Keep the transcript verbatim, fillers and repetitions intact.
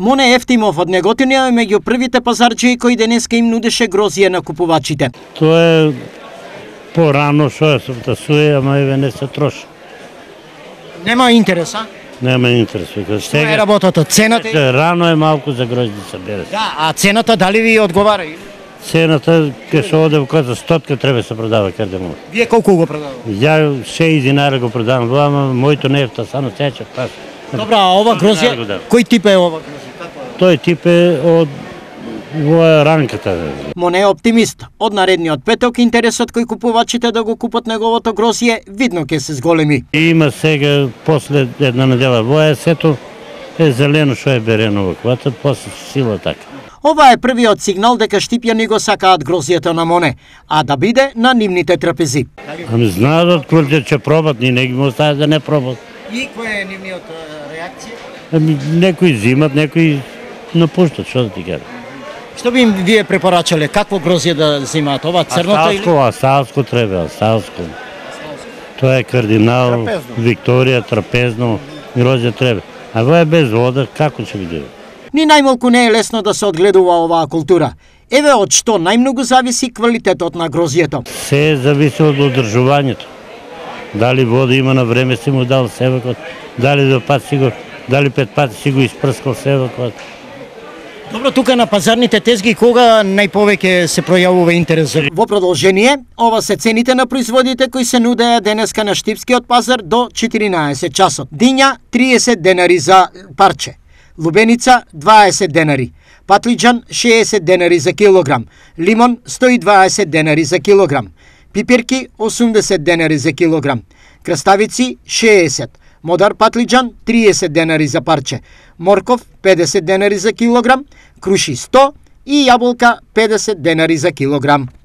Моне Ефтимов од Неготин е меѓу првите пазарчи кои денеска им нудеше грозје на купувачите. Тоа е порано што се втасуе, ама еве не се троши. Нема интереса? Нема интерес. Што е работата? Цената? Рано е малку за гроздје да се бере. Да, а цената дали ви одговара? Цената ке се оде кога стотка треба се продава каде може. Вие колку го продавате? Ја шест динара го продавам, ама моето не е втасано, сега ќе пас. Добра, а ова грозје, кој тип е ова грозје? Тој тип е од во ранката. Моне е оптимист. Од наредниот петок интересот кој купувачите да го купат неговото грозје видно ќе се зголеми. Има сега после една недела воја сето е зелено што е берено во квата, после сила така. Ова е првиот сигнал дека штипјани го сакаат грозјето на Моне, а да биде на нивните трапези. Ами знаат од квартир ќе пробат, ни не ги му остават да не пробат. И која е нивниот реакција? Ами некои зимат, некои напуштат, што да ти кажам. Што би им вие препорачале? Какво грозје да взимаат? Ова црното или? Асалско, асалско треба, асалско. Тоа е кардинал, Викторија, трапезно, грозје треба. А ова е без вода, како ќе биде? Ни најмалку не е лесно да се одгледува оваа култура. Еве од што најмногу зависи квалитетот на грозјето. Се зависи од одржувањето. Дали вода има на време си му дал себекот, дали два пати си го, дали пет пати си го испрскал себекот. Добро, тука на пазарните тезги кога најповеќе се пројавува интерес? Во продолжение, ова се цените на производите кои се нудеа денеска на Штипскиот пазар до четиринаесет часот. Диња триесет денари за парче, лубеница дваесет денари, патлиџан шеесет денари за килограм, лимон сто и дваесет денари за килограм, пиперки осумдесет денари за килограм, краставици шеесет, модар патлиџан триесет денари за парче, морков педесет денари за килограм, круши сто и јаболка педесет денари за килограм.